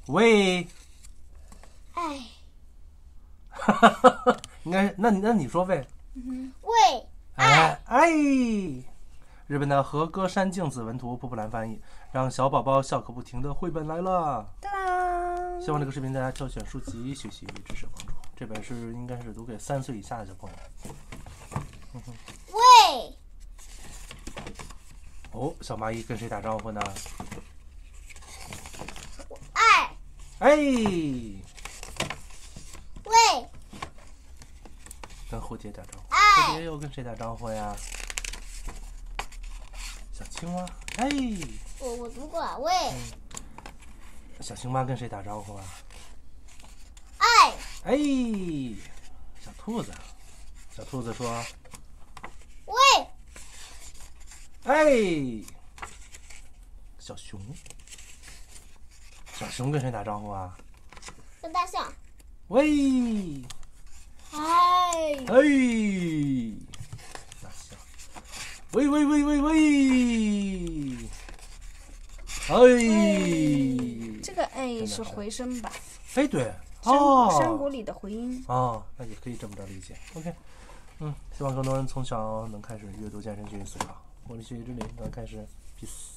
喂。 哎。 应该那你说喂。 喂。 哎。日本的和歌山静子文图，瀑布兰翻译，让小宝宝笑个不停的绘本来了。 当当！ 希望这个视频大家挑选书籍学习知识帮助。这本是应该是读给3岁以下的小朋友。 喂。 哦，小蚂蚁跟谁打招呼呢？ 爱。 哎。 喂。 跟蝴蝶打招呼。 哎。 蝴蝶又跟谁打招呼呀？小青蛙。哎。 我读过了。喂。 小青蛙跟谁打招呼啊？ 爱。 哎。小兔子。小兔子说。 喂。 哎。小熊。小熊跟谁打招呼啊？ 跟大象。 喂。 哎。 哎。大象。喂喂喂喂喂。哎。 这个哎是回声吧？ 哎，对。 山谷里的回音。 哦，那也可以这么着理解。OK。希望更多人从小能开始阅读健身去思考，我的学习之旅能开始 peace。